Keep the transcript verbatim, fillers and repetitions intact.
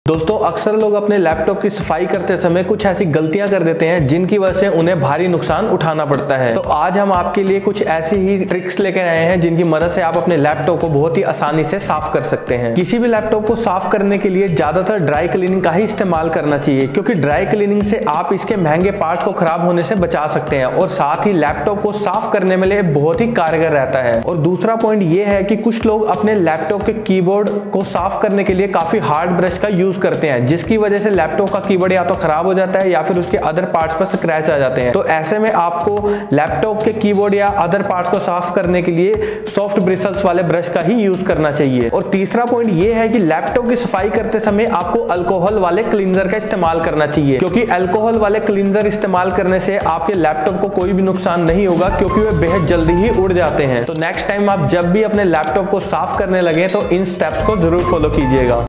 दोस्तों अक्सर लोग अपने लैपटॉप की सफाई करते समय कुछ ऐसी गलतियां कर देते हैं जिनकी वजह से उन्हें भारी नुकसान उठाना पड़ता है। तो आज हम आपके लिए कुछ ऐसी ही ट्रिक्स लेकर आए हैं जिनकी मदद से आप अपने लैपटॉप को बहुत ही आसानी से साफ कर सकते हैं। किसी भी लैपटॉप को साफ करने के लिए ज्यादातर ड्राई क्लीनिंग का ही इस्तेमाल करना चाहिए, क्योंकि ड्राई क्लीनिंग से आप इसके महंगे पार्ट को खराब होने से बचा सकते हैं और साथ ही लैपटॉप को साफ करने में लिए बहुत ही कारगर रहता है। और दूसरा पॉइंट ये है कि कुछ लोग अपने लैपटॉप के कीबोर्ड को साफ करने के लिए काफी हार्ड ब्रश का यूज करते हैं, जिसकी वजह से लैपटॉप का कीबोर्ड या तो खराब हो जाता है या फिर उसके अदर पार्ट्स पर स्क्रैच आ जाते हैं। तो ऐसे में आपको लैपटॉप के कीबोर्ड या अदर पार्ट्स को साफ करने के लिए सॉफ्ट ब्रिसल्स वाले ब्रश का ही यूज करना चाहिए। और तीसरा पॉइंट ये है कि लैपटॉप की सफाई करते समय आपको अल्कोहल वाले क्लींजर का इस्तेमाल करना चाहिए, क्योंकि अल्कोहल वाले क्लींजर इस्तेमाल करने से आपके लैपटॉप को कोई भी नुकसान नहीं होगा, क्योंकि वे बेहद जल्दी ही उड़ जाते हैं। तो नेक्स्ट टाइम आप जब भी अपने लैपटॉप को साफ करने लगे तो इन स्टेप्स को जरूर फॉलो कीजिएगा।